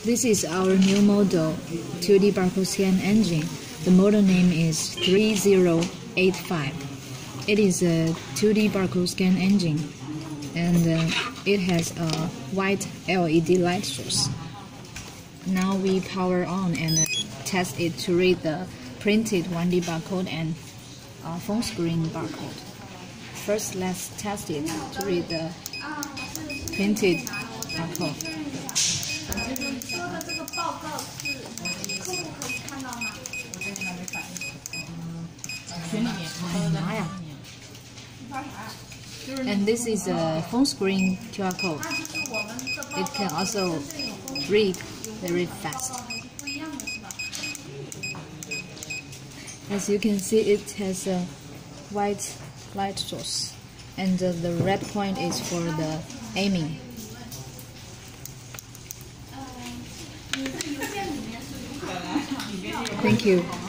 This is our new model 2D barcode scan engine. The model name is LV3085. It is a 2D barcode scan engine, and it has a white LED light source. Now we power on and test it to read the printed 1D barcode and phone screen barcode. First, let's test it to read the printed barcode. And this is a phone screen QR code. It can also read very fast. As you can see, it has a white light source, and the red point is for the aiming. Thank you.